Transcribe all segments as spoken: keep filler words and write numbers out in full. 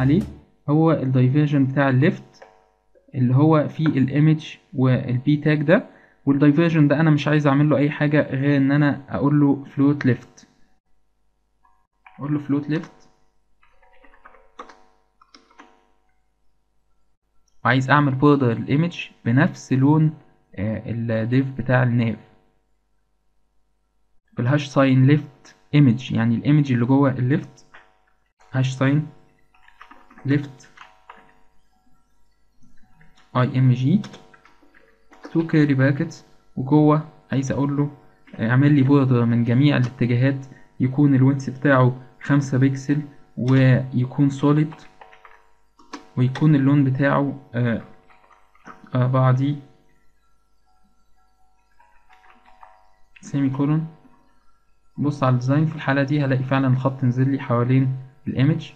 عليه هو الدايفرجن بتاع الليفت اللي هو فيه الايمج والبي تاج ده، والدايفرجن ده انا مش عايز اعمل له اي حاجه غير ان انا اقول له float left. اقول له float left، وعايز اعمل بوردر الايمج بنفس لون الديف بتاع الناف بالهاش ساين ليفت ايمج، يعني الايمج اللي جوه الليفت هاش ساين ليفت اي ام جي تو كيرلي باكتس، وجوه عايز اقول له اعمل لي بوردر من جميع الاتجاهات يكون الويدث بتاعه خمسة بكسل ويكون سوليد ويكون اللون بتاعه آه آه بعدي سيمي كولون. بص على الديزاين في الحالة دي هلاقي فعلا الخط نزل لي حوالين الايمج.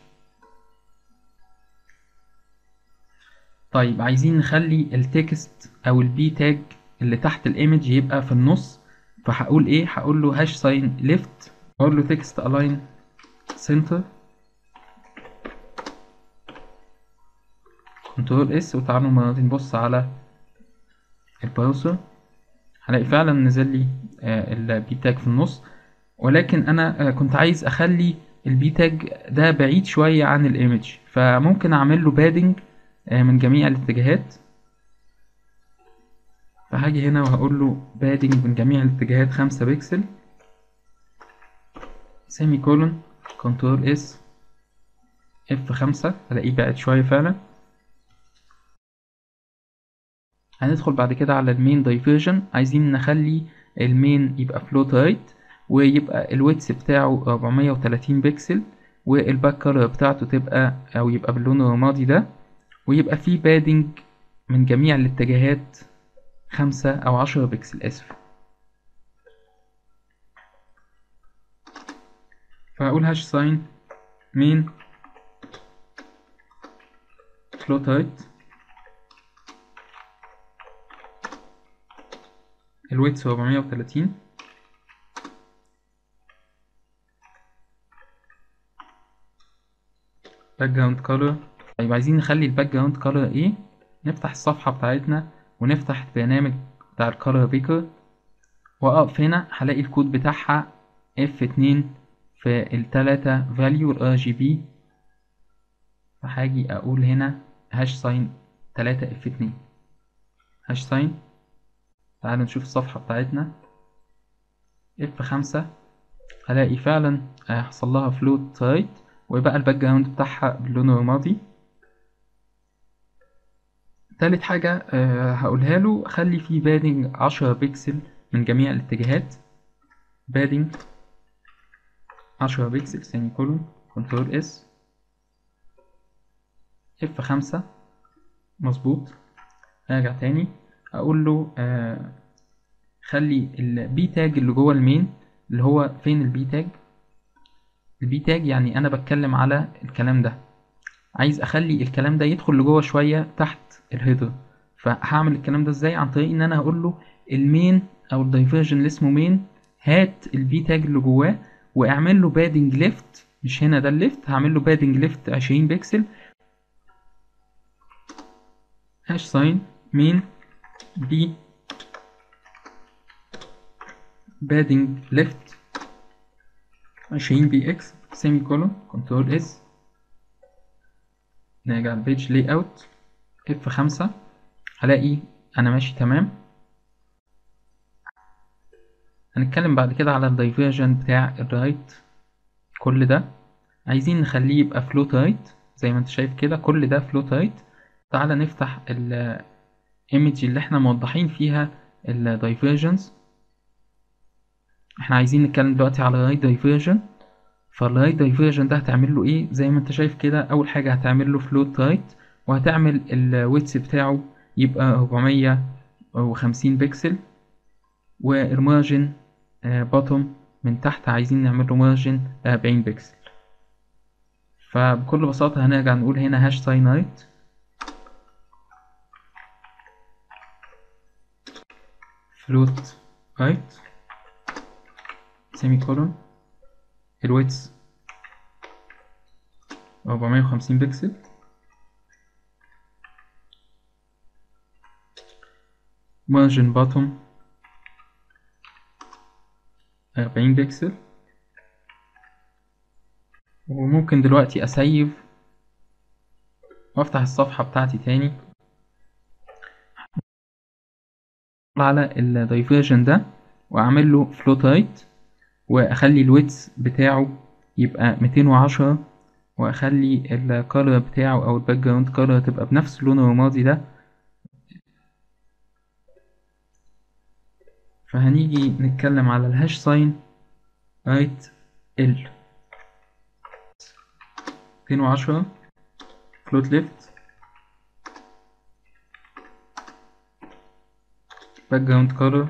طيب عايزين نخلي التكست او البي تاج اللي تحت الايمج يبقى في النص، فهقول ايه؟ هقول له هاش ساين ليفت، اقول له تكست الاين سنتر، كنترول اس، وتعالوا المرة دي نبص على البراوزر هلاقي فعلا نزل لي آه البي تاج في النص، ولكن انا آه كنت عايز اخلي البي تاج ده بعيد شوية عن الايمج، فممكن اعمل له بادنج آه من جميع الاتجاهات. فهاجي هنا وهقول له بادنج من جميع الاتجاهات خمسة بكسل سيمي كولون كنترول اس اف خمسة، هلاقيه بعد شوية فعلا. هندخل بعد كده على المين دايفرجن، عايزين نخلي المين يبقى فلوت رايت ويبقى الويتس بتاعه أربعمية وتلاتين بكسل، والباك كولر بتاعته تبقى او يبقى باللون الرمادي ده، ويبقى فيه بادنج من جميع الاتجاهات خمسة او عشرة بكسل اسف. فهقول هاش ساين مين فلوت رايت، الويتس أربعمية وتلاتين، باك جراوند كولر. طيب عايزين نخلي الباك جراوند كولر ايه؟ نفتح الصفحة بتاعتنا ونفتح البرنامج بتاع الكولر بيكر، واقف هنا هلاقي الكود بتاعها اف اتنين في التلاتة فاليو الار جي بي، فهاجي اقول هنا هاش ساين تلاتة اف اتنين هاش ساين. تعالوا نشوف الصفحة بتاعتنا اف خمسة، هلاقي فعلا حصل لها فلوت رايت ويبقى الباك جراوند بتاعها باللون الرمادي. تالت حاجة أه هقولها له خلي فيه بادنج عشرة بكسل من جميع الاتجاهات، بادنج عشرة بكسل سيمي كولون كنترول اس اف خمسة مظبوط. ارجع تاني اقول له آه خلي البي تاج اللي جوه المين اللي هو فين البي تاج؟ البي تاج يعني انا بتكلم على الكلام ده، عايز اخلي الكلام ده يدخل لجوه شويه تحت الهيدر، فهعمل الكلام ده ازاي؟ عن طريق ان انا هقول له المين او الدايفرجن اللي اسمه مين هات البي تاج اللي جواه واعمل له بادنج ليفت، مش هنا ده الليفت، هعمل له بادنج ليفت عشرين بكسل، هاش ساين مين بي بادنج ليفت عشرين بي اكس سيمي كولون كنترول اس. نرجع البيج لاي اوت اف خمسة، هلاقي انا ماشي تمام. هنتكلم بعد كده على الدايفرجن بتاع الرايت، كل ده عايزين نخليه يبقى فلوت رايت زي ما انت شايف كده، كل ده فلوت رايت. تعالى نفتح الايمج اللي احنا موضحين فيها الدايفرجنز. احنا عايزين نتكلم دلوقتي على الرايت دايفرجن، فالرايت دايفرجن ده هتعمل له ايه؟ زي ما انت شايف كده، اول حاجه هتعمل له فلوت رايت وهتعمل الويتس بتاعه يبقى أربعمية وخمسين بكسل، والمارجن بوتوم من تحت عايزين نعمل له مارجن أربعين بكسل. فبكل بساطه هنرجع نقول هنا هاش ساين رايت فلوت رايت سيمي كولون الويتس أربعمية وخمسين بكسل. مارجن باتوم أربعين بكسل. وممكن دلوقتي أسيف وأفتح الصفحة بتاعتي تاني على الدايفرجن ده وأعمل له فلوت رايت، وأخلي الويدث بتاعه يبقى ميتين وعشرة، وأخلي الكالر بتاعه أو الباك جراوند كالر تبقى بنفس اللون الرمادي ده. فهنيجي نتكلم على الهاش ساين رايت ال ميتين وعشرة فلوت ليفت باك جراوند كولر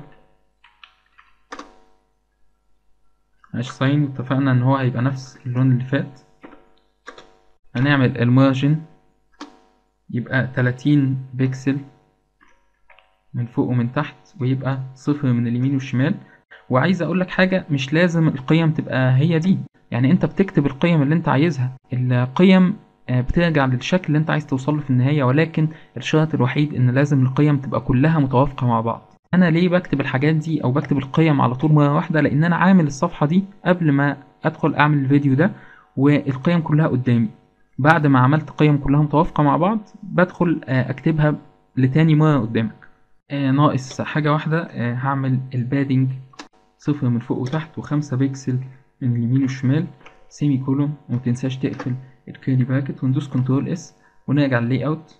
هاش ساين. اتفقنا ان هو هيبقى نفس اللون اللي فات. هنعمل المارجن يبقى تلاتين بكسل من فوق ومن تحت، ويبقى صفر من اليمين والشمال. وعايز اقول لك حاجة، مش لازم القيم تبقى هي دي، يعني انت بتكتب القيم اللي انت عايزها. القيم بترجع للشكل اللي انت عايز توصله في النهاية، ولكن الشرط الوحيد ان لازم القيم تبقى كلها متوافقة مع بعض. انا ليه بكتب الحاجات دي او بكتب القيم على طول مرة واحدة؟ لان انا عامل الصفحة دي قبل ما ادخل اعمل الفيديو ده، والقيم كلها قدامي. بعد ما عملت قيم كلها متوافقة مع بعض بدخل اكتبها لتاني مرة قدامك. آه ناقص حاجة واحدة، آه هعمل البادنج صفر من فوق وتحت وخمسة بيكسل من اليمين والشمال، سيمي كولوم. ومتنساش تقفل الكيرلي براكت، وندوس كنترول اس ونرجع لللاي اوت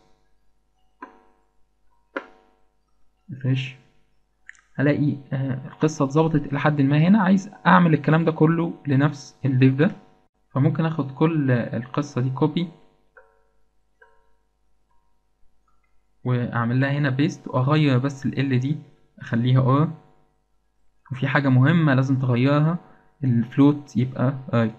ريفريش. هلاقي آه القصة اتظبطت إلى حد ما. هنا عايز أعمل الكلام ده كله لنفس الليف ده، فممكن آخد كل القصة دي كوبي وأعمل لها هنا بيست، وأغير بس ال دي أخليها ار. وفي حاجة مهمة لازم تغيرها، الفلوت يبقى رايت.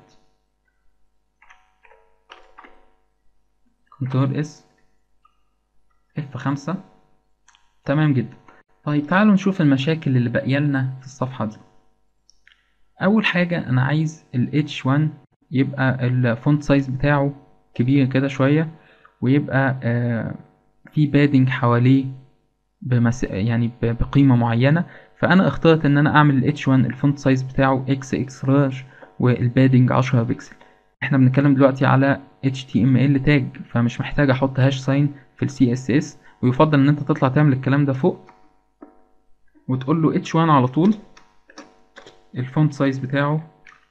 كنترول اس اف خمسة. تمام جدا. طيب تعالوا نشوف المشاكل اللي باقيه لنا في الصفحة دي. أول حاجة أنا عايز ال اتش وان يبقى الفونت سايز بتاعه كبير كده شوية، ويبقى آه في بادنج حواليه بمس... يعني بقيمة معينة. فأنا اخترت إن أنا أعمل ال اتش وان الفونت سايز بتاعه إكس إكس لارج والبادنج عشرة بكسل. احنا بنتكلم دلوقتي على اتش تي ام ال تاج، فمش محتاج أحط هاش ساين في ال سي إس إس. ويفضل إن أنت تطلع تعمل الكلام ده فوق وتقول له اتش وان على طول الفونت سايز بتاعه.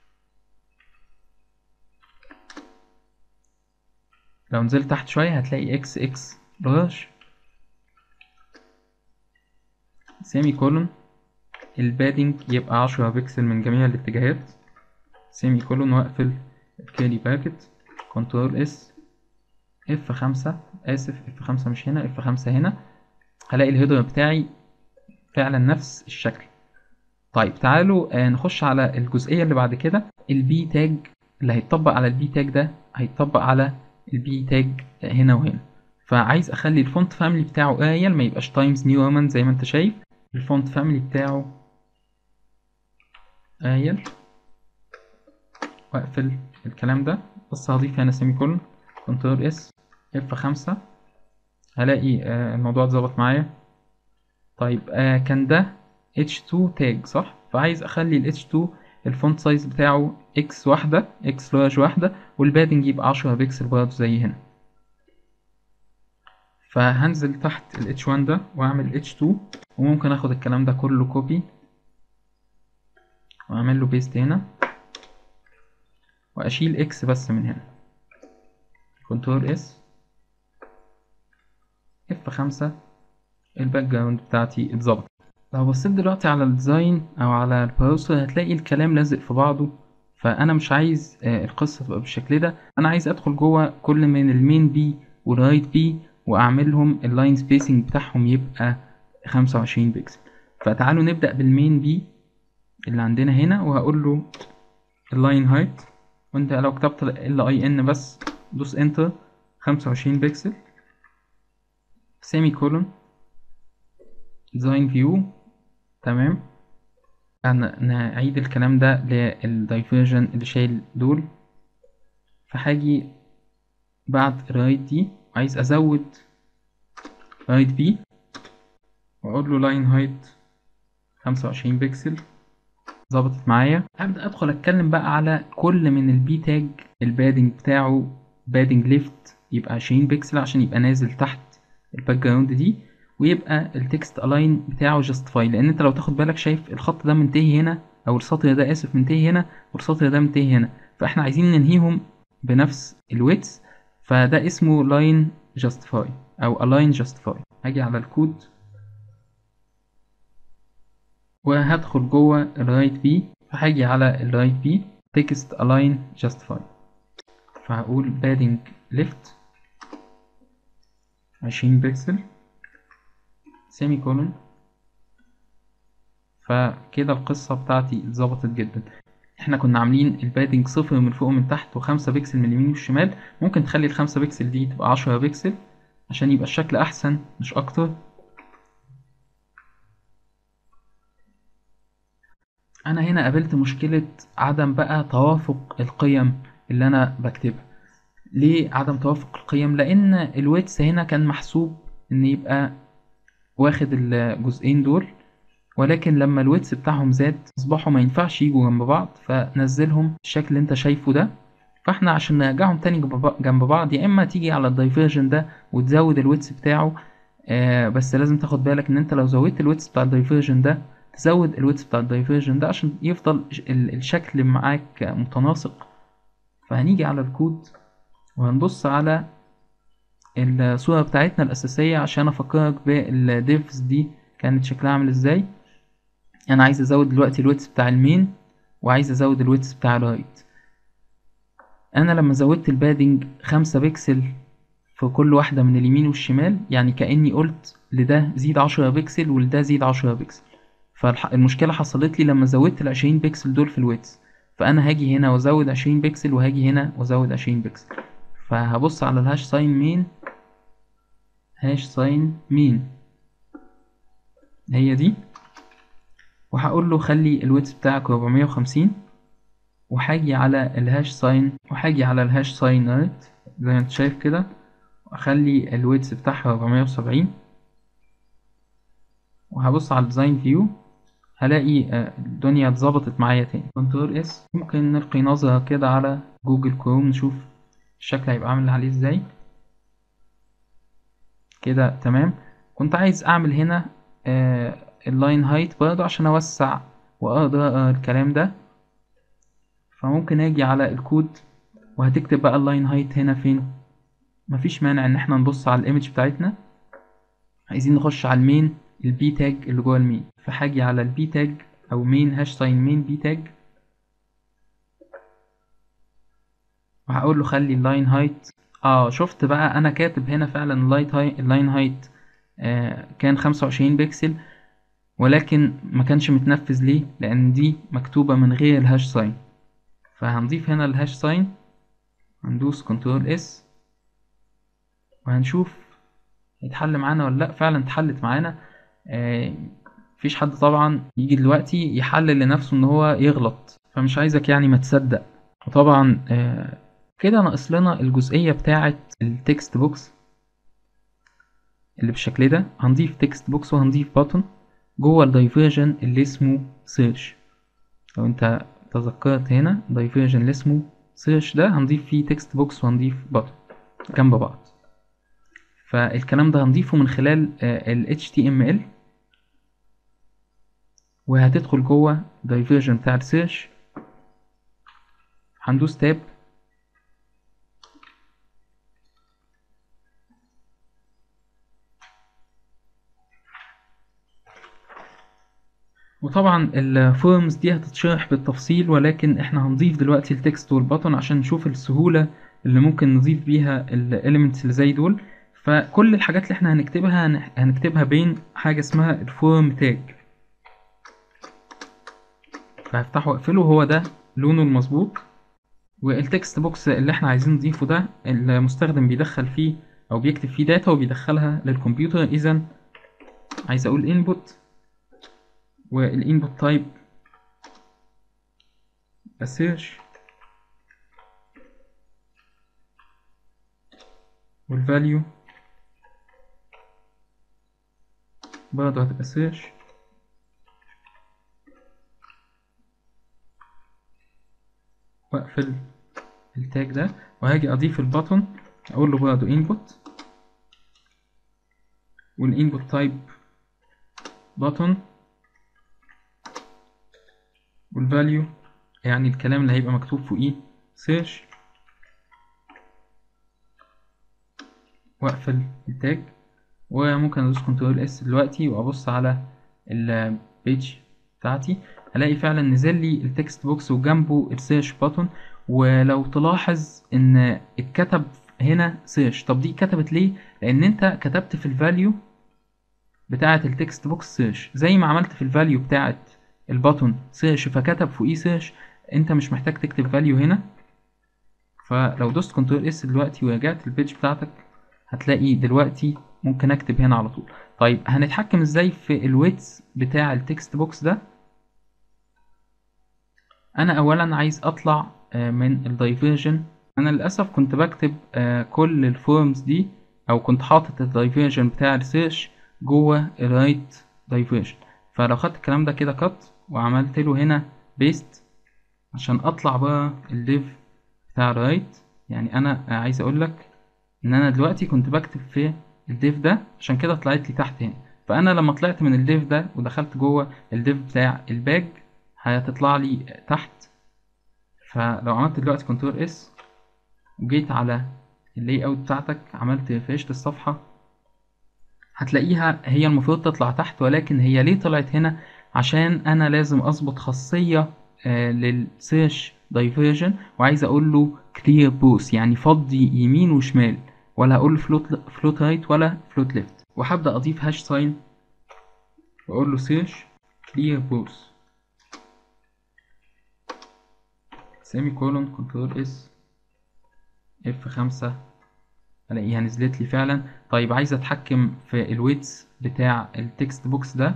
لو نزلت تحت شوية هتلاقي اكس اكس لارج سيمي كولون، البادنج يبقى عشرة بكسل من جميع الاتجاهات، سيمي كولون، واقفل الكيرلي باكت. كنترول اس اف خمسة، اسف اف خمسة مش هنا، اف خمسة هنا. هلاقي الهيدر بتاعي فعلا نفس الشكل. طيب تعالوا آه نخش على الجزئية اللي بعد كده. البي تاج اللي هيتطبق على البي تاج ده هيتطبق على البي تاج هنا وهنا. فعايز اخلي الفونت فاميلي بتاعه اريال، ما يبقاش تايمز نيو رومان زي ما انت شايف. الفونت فاميلي بتاعه اريال، واقفل الكلام ده. بس هضيف هنا سيمي كولون. كنترول اس اف خمسة. هلاقي آه الموضوع اتظبط معايا. طيب آه كان ده اتش تو تاج صح؟ فعايز اخلي ال اتش تو الفونت سايز بتاعه اكس واحدة، اكس لارج واحدة، والبادنج يبقى عشرة بكسل برضه زي هنا. فهنزل تحت ال اتش وان ده واعمل اتش تو، وممكن اخد الكلام ده كله كوبي واعمل له بيست هنا، واشيل اكس بس من هنا. كنترول اس اف خمسة. الباك جراوند بتاعتي اتظبطت. لو بصيت دلوقتي على الديزاين او على البروسر هتلاقي الكلام لازق في بعضه. فانا مش عايز القصه تبقى بالشكل ده. انا عايز ادخل جوه كل من المين بي والرايت بي واعملهم اللاين سبيسنج بتاعهم يبقى خمسة وعشرين بكسل. فتعالوا نبدا بالمين بي اللي عندنا هنا، وهقول له اللاين هايت. وانت لو كتبت ال اي ان بس دوس انتر، خمسة وعشرين بكسل، سيمي كولون، ديزاين فيو. تمام. نعيد الكلام ده للدايفرجن اللي شايل دول. فهاجي بعد رايت دي عايز ازود رايت بي واقول له لاين هايت خمسة وعشرين بكسل، ظبطت معايا. هبدأ ادخل اتكلم بقى على كل من البي تاج. البادنج بتاعه بادنج ليفت يبقى عشرين بكسل عشان يبقى نازل تحت الباك جراوند دي، ويبقى التكست الاين بتاعه جاستيفاي، لان انت لو تاخد بالك شايف الخط ده منتهي هنا، او السطر ده اسف منتهي هنا، والسطر ده منتهي هنا، فاحنا عايزين ننهيهم بنفس الويتس، فده اسمه لاين جاستيفاي او الاين جاستيفاي. هاجي على الكود وهدخل جوه الرايت بي، فهاجي على الرايت بي تكست الاين جاستيفاي، فهقول بادنج ليفت عشرين بكسل سيمي كولون. فكده القصة بتاعتي اتظبطت جدا. احنا كنا عاملين البادنج صفر من فوق ومن تحت وخمسة بكسل من اليمين والشمال، ممكن تخلي الخمسة بكسل دي تبقى عشرة بكسل عشان يبقى الشكل احسن مش اكتر. انا هنا قابلت مشكلة عدم بقى توافق القيم اللي انا بكتبها. ليه عدم توافق القيم؟ لان الويتس هنا كان محسوب ان يبقى واخد الجزئين دول، ولكن لما الويتس بتاعهم زاد اصبحوا ما ينفعش يجوا جنب بعض، فنزلهم الشكل اللي انت شايفه ده. فاحنا عشان نرجعهم تاني جنب بعض، يا اما تيجي على الدايفرجن ده وتزود الويتس بتاعه، آه بس لازم تاخد بالك ان انت لو زودت الويتس بتاع الدايفرجن ده تزود الويتس بتاع الدايفرجن ده عشان يفضل الشكل معاك متناسق. فهنيجي على الكود وهنبص على الصورة بتاعتنا الأساسية عشان أفكرك بالديفز دي كانت شكلها عامل ازاي. أنا عايز أزود دلوقتي الويتس بتاع المين، وعايز أزود الويتس بتاع الرايت. أنا لما زودت البادنج خمسة بكسل في كل واحدة من اليمين والشمال، يعني كأني قلت لده زيد عشرة بكسل ولده زيد عشرة بكسل. فالمشكلة حصلت لي لما زودت العشرين بكسل دول في الويتس، فأنا هاجي هنا وأزود عشرين بكسل وهاجي هنا وأزود عشرين بكسل. فهبص على الهاش ساين مين، هاش ساين مين هي دي، وهقول له خلي الويتس بتاعك أربعمية وخمسين، وهاجي على الهاش ساين وهاجي على الهاش ساين رايت زي ما انت شايف كده، واخلي الويتس بتاعها أربعمية وسبعين، وهبص على الديزاين فيو هلاقي الدنيا اتظبطت معايا تاني. كنترول اس، ممكن نلقي نظرة كده على جوجل كروم نشوف الشكل هيبقى عامل عليه ازاي. كده تمام. كنت عايز اعمل هنا اللاين هايت برضه عشان اوسع واقدر اقرا الكلام ده، فممكن اجي على الكود وهتكتب بقى اللاين هايت هنا فين. مفيش مانع ان احنا نبص على الايمج بتاعتنا، عايزين نخش على المين البي تاج اللي جوه المين، فهاجي على البي تاج او مين هاش ساين مين بي تاج، وهقول له خلي اللاين هايت. اه شفت بقى انا كاتب هنا فعلا اللايت هاي اللاين هايت آه كان خمسة وعشرين بكسل، ولكن ما كانش متنفذ ليه؟ لان دي مكتوبة من غير الهاش ساين. فهنضيف هنا الهاش ساين، هندوس كنترول اس وهنشوف يتحل معانا ولا لا. فعلا اتحلت معانا. آه مفيش حد طبعا يجي دلوقتي يحلل لنفسه ان هو يغلط، فمش عايزك يعني ما تصدق. وطبعا آه كده ناقص لنا الجزئية بتاعة التكست بوكس اللي بالشكل ده. هنضيف تكست بوكس وهنضيف بutton جوه الدايفرجن اللي اسمه سيرش. لو انت تذكرت هنا دايفرجن اللي اسمه سيرش ده هنضيف فيه تكست بوكس وهنضيف button جنب بعض. فالكلام ده هنضيفه من خلال ال إتش تي إم إل، وهتدخل جوه دايفرجن بتاع السيرش، هندوس تاب، وطبعا الفورمز دي هتتشرح بالتفصيل، ولكن احنا هنضيف دلوقتي التكست والبطن عشان نشوف السهولة اللي ممكن نضيف بيها الاليمنتس اللي زي دول. فكل الحاجات اللي احنا هنكتبها هنكتبها بين حاجة اسمها الفورم تاج، فهفتحه واقفله، هو ده لونه المظبوط. والتكست بوكس اللي احنا عايزين نضيفه ده المستخدم بيدخل فيه او بيكتب فيه داتا وبيدخلها للكمبيوتر. اذا عايز اقول input، والinput type search، والفاليو برضه هتبقى سيرش، واقفل التاج ده، وهاجي اضيف البطن اقول له برضه input، والinput تايب button، والفاليو يعني الكلام اللي هيبقى مكتوب فوقيه سيرش، واقفل التاج. وممكن ادوس كنترول اس دلوقتي وابص على البيج بتاعتي، هلاقي فعلا نزل لي التكست بوكس وجنبه السيرش بutton. ولو تلاحظ ان اتكتب هنا سيرش، طب دي اتكتبت ليه؟ لان انت كتبت في الفاليو بتاعه التكست بوكس سيرش زي ما عملت في الفاليو بتاعه البutton سيرش فكتب فوقيه سيرش، انت مش محتاج تكتب فاليو هنا. فلو دوست كنترول اس دلوقتي ورجعت البيج بتاعتك هتلاقي دلوقتي ممكن اكتب هنا على طول. طيب هنتحكم ازاي في الويتس بتاع التكست بوكس ده؟ انا اولا عايز اطلع من الدايفيرجن. انا للاسف كنت بكتب كل الفورمز دي، او كنت حاطط الدايفيرجن بتاع السيرش جوه الرايت دايفيرجن. فلو خدت الكلام ده كده كات وعملت له هنا بيست عشان اطلع بقى الليف بتاع الرايت، يعني انا عايز اقول لك ان انا دلوقتي كنت بكتب في الديف ده عشان كده طلعت لي تحت هنا. فانا لما طلعت من الديف ده ودخلت جوه الديف بتاع الباج هتطلع لي تحت. فلو عملت دلوقتي كنترول اس وجيت على اللاي اوت بتاعتك عملت ريفريش للصفحه هتلاقيها هي المفروض تطلع تحت، ولكن هي ليه طلعت هنا؟ عشان انا لازم اظبط خاصيه آه للسيرش دايفيرجن، وعايز اقول له كلير بوث يعني فضي يمين وشمال، ولا هقول له فلوت فلوت رايت ولا فلوت ليفت. وهبدا اضيف هاش ساين واقول له سيرش كلير بوث سيمي كولون كنترول اس اف خمسة الاقيها نزلت لي فعلا. طيب عايز اتحكم في الويتس بتاع التكست بوكس ده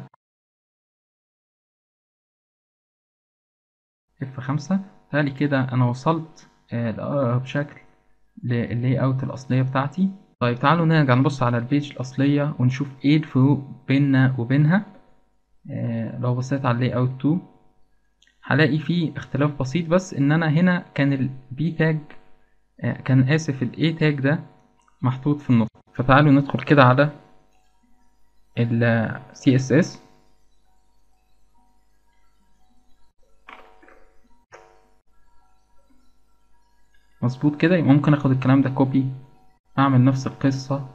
اف خمسة. تالي كده انا وصلت آه لأقرب شكل للاي اوت الاصليه بتاعتي. طيب تعالوا نرجع نبص على البيج الاصليه ونشوف ايه الفروق بيننا وبينها. آه لو بصيت على اللاي اوت اتنين هلاقي فيه اختلاف بسيط، بس ان انا هنا كان البي تاج آه كان اسف الاي تاج ده محطوط في النص. فتعالوا ندخل كده على ال سي اس اس. مظبوط كده، ممكن اخد الكلام ده كوبي اعمل نفس القصة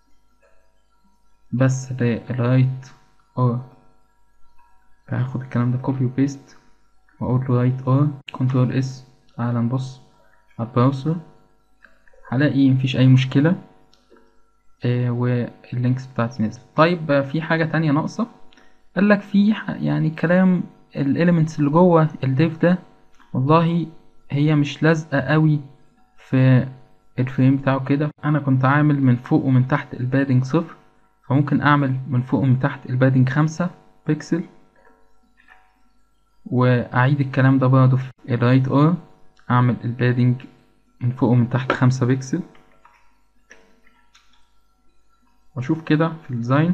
بس للرايت ار. هاخد الكلام ده كوبي وبيست واقول له رايت ار كنترول اس. تعال نبص على البراوزر هلاقي مفيش اي مشكلة آه واللينكس بتاعتي نزلت. طيب آه في حاجة تانية ناقصة، قالك في يعني كلام الاليمنتس اللي جوه الديف ده والله هي مش لازقة قوي في الفريم بتاعه كده. انا كنت عامل من فوق ومن تحت البادنج صفر، فممكن اعمل من فوق ومن تحت البادنج خمسة بيكسل، واعيد الكلام ده برضه في الرايت ار اعمل البادنج من فوق ومن تحت خمسة بيكسل، واشوف كده في الديزاين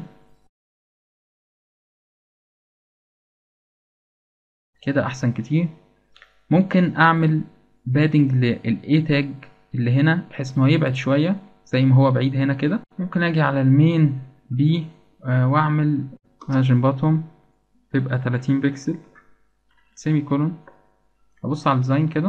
كده احسن كتير. ممكن اعمل بادنج للاي تاج اللي هنا بحيث ان هو يبعد شويه زي ما هو بعيد هنا كده. ممكن اجي على المين بي آه واعمل مارجن باتوم تبقى تلاتين بكسل سيمي كولون. ابص على الديزاين كده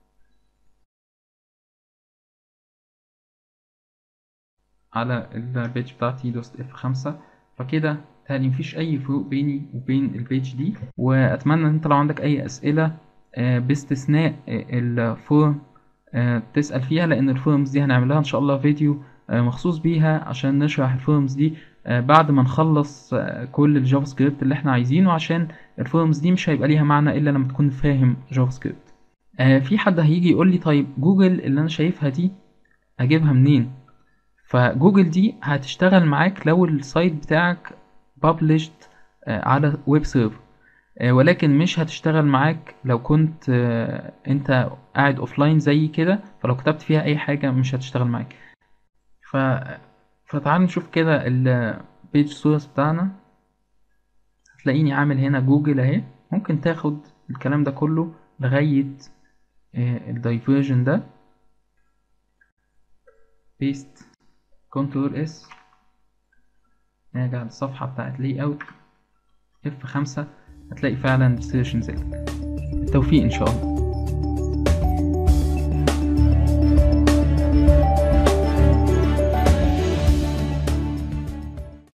على البيج بتاعتي دوست اف خمسة، فكده تاني مفيش اي فروق بيني وبين البيج دي. واتمنى ان انت لو عندك اي اسئله آه باستثناء آه الفورم آه تسأل فيها، لان الفورمز دي هنعملها ان شاء الله فيديو آه مخصوص بيها عشان نشرح الفورمز دي آه بعد ما نخلص آه كل الجافا سكريبت اللي احنا عايزينه، عشان الفورمز دي مش هيبقى ليها معنى الا لما تكون فاهم جافا سكريبت. آه في حد هيجي يقول لي طيب جوجل اللي انا شايفها دي اجيبها منين؟ فجوجل دي هتشتغل معاك لو السايت بتاعك published آه على ويب سيرفر، ولكن مش هتشتغل معاك لو كنت انت قاعد اوفلاين زي كده، فلو كتبت فيها اي حاجة مش هتشتغل معاك. ف فتعال نشوف كده البيج سورس بتاعنا. هتلاقيني عامل هنا جوجل اهي، ممكن تاخد الكلام ده كله لغاية الدايفرجن ده، بيست كنترول اس، نرجع للصفحة بتاعت لي اوت اف خمسة، هتلاقي فعلا السيرش نزل. بالتوفيق ان شاء الله.